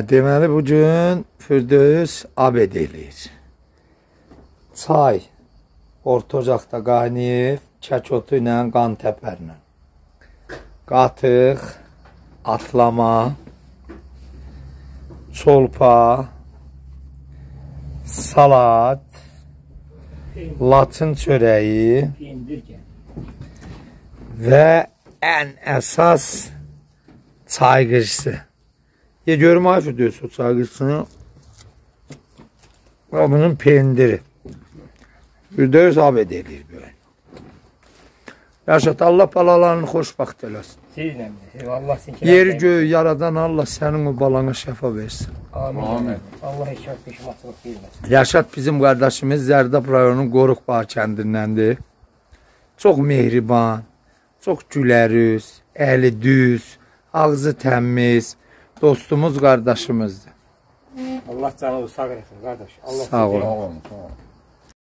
Deməli bugün Firdevs abed eləyir. Çay orta ocaqda qaynayıb, kək otu ilə, qan təpərlə. Qatıq, atlama, çolpa, salat, laçın çörəyi və ən əsas çay qıcısı. Ye görüm ay Firdevs o çay qıcısını. Və bunun pendiri. Firdevs abed eləyir böyle. Yaşat, Allah balalarını xoşbaxt eləsin. Yeri göğü yaradan Allah sənin o balana şəfa versin. Amin. Allah eşat peşmatçılıq verməsin. Yaşat bizim qardaşımız Zərdab rayonunun Qoruqbağı kəndindəndir. Çox mehriban, çox gülərüz, əli düz, ağzı təmiz, dostumuz, qardaşımızdır. Allah canını sağ eləsin, qardaş. Sağ olun.